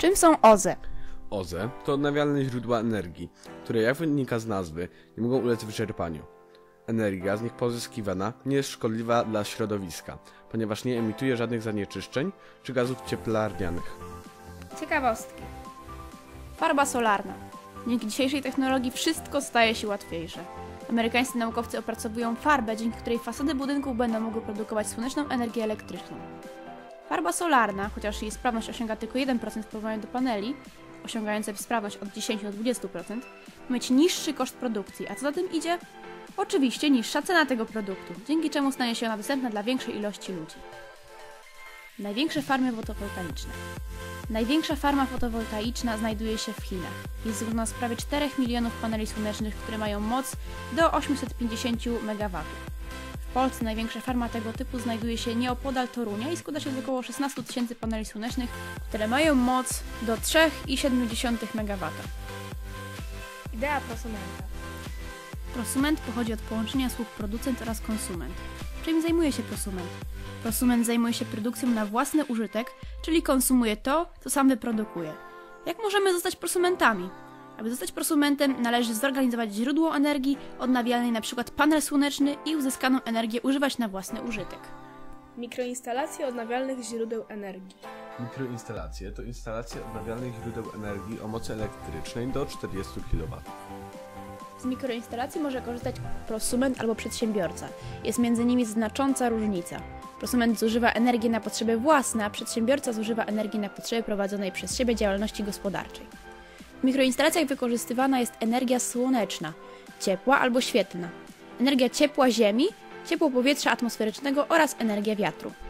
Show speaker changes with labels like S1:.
S1: Czym są OZE?
S2: OZE to odnawialne źródła energii, które jak wynika z nazwy, nie mogą ulec wyczerpaniu. Energia z nich pozyskiwana nie jest szkodliwa dla środowiska, ponieważ nie emituje żadnych zanieczyszczeń czy gazów cieplarnianych.
S3: Ciekawostki.
S1: Farba solarna. Dzięki dzisiejszej technologii wszystko staje się łatwiejsze. Amerykańscy naukowcy opracowują farbę, dzięki której fasady budynków będą mogły produkować słoneczną energię elektryczną. Farba solarna, chociaż jej sprawność osiąga tylko 1% w porównaniu do paneli, osiągające sprawność od 10 do 20%, ma mieć niższy koszt produkcji, a co za tym idzie? Oczywiście niższa cena tego produktu, dzięki czemu stanie się ona dostępna dla większej ilości ludzi. Największe farmy fotowoltaiczne. Największa farma fotowoltaiczna znajduje się w Chinach. Jest złożona z prawie 4 milionów paneli słonecznych, które mają moc do 850 MW. W Polsce największa farma tego typu znajduje się nieopodal Torunia i składa się z około 16 tysięcy paneli słonecznych, które mają moc do 3,7 MW.
S3: Idea prosumenta.
S1: Prosument pochodzi od połączenia słów producent oraz konsument. Czym zajmuje się prosument? Prosument zajmuje się produkcją na własny użytek, czyli konsumuje to, co sam wyprodukuje. Jak możemy zostać prosumentami? Aby zostać prosumentem, należy zorganizować źródło energii odnawialnej, np. panel słoneczny, i uzyskaną energię używać na własny użytek.
S3: Mikroinstalacje odnawialnych źródeł energii.
S2: Mikroinstalacje to instalacje odnawialnych źródeł energii o mocy elektrycznej do 40 kW.
S1: Z mikroinstalacji może korzystać prosument albo przedsiębiorca. Jest między nimi znacząca różnica. Prosument zużywa energię na potrzeby własne, a przedsiębiorca zużywa energię na potrzeby prowadzonej przez siebie działalności gospodarczej. W mikroinstalacjach wykorzystywana jest energia słoneczna, ciepła albo świetlna, energia ciepła ziemi, ciepło powietrza atmosferycznego oraz energia wiatru.